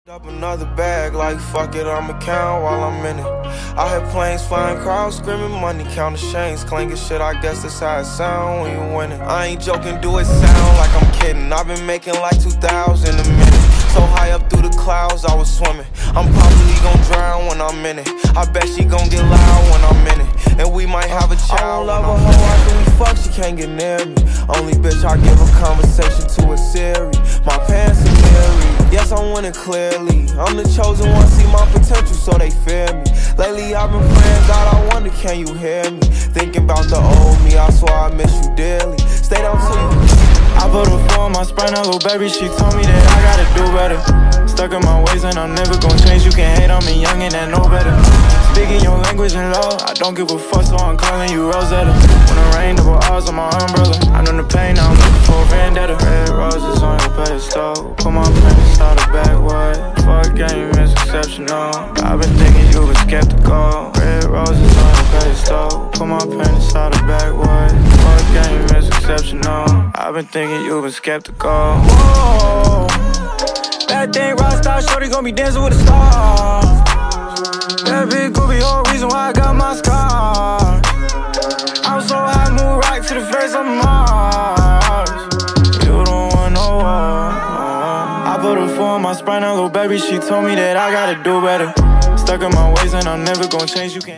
Up another bag, like fuck it, I'ma count while I'm in it. I hear planes flying, crowds screaming, money counting chains clanking shit. I guess that's how it sound when you winning. I ain't joking, do it sound like I'm kidding. I've been making like 2,000 a minute. So high up through the clouds, I was swimming. I'm probably gon' drown when I'm in it. I bet she gon' get loud when I'm in it, and we might have a child. I don't love a hoe after we fuck, she can't get near me. Only bitch I give a conversation to a Siri. My pants are leery. Yes, I'm winning clearly. I'm the chosen one, see my potential, so they fear me. Lately I've been praying, God, I wonder, can you hear me? Thinking about the old me, I swear I miss you dearly. Stay down till you. I put a four on my spine, a little baby, she told me that I gotta do better. Stuck in my ways and I'm never gonna change, you can hate on me young and I know better. Speaking your language and law, I don't give a fuck, so I'm calling you Rosetta. When it rain, double R's on my umbrella. I know the pain, now I'm looking for a vendetta. Red roses on your pedestal, put my penis out the backwood. Fuck game is exceptional, I've been thinking you been skeptical. Red roses on your pedestal, put my penis out the backwood. Fuck game is exceptional, I've been thinking you been skeptical. Whoa, bad thing, RAPSTAR, shorty gon' be dancing with a star. That big goofy, whole reason why I got my scar. I'm so high, move right to the face of Mars. You don't want no war. I put a four on my spine, a little baby, she told me that I gotta do better. Stuck in my ways and I'm never gonna change, you can't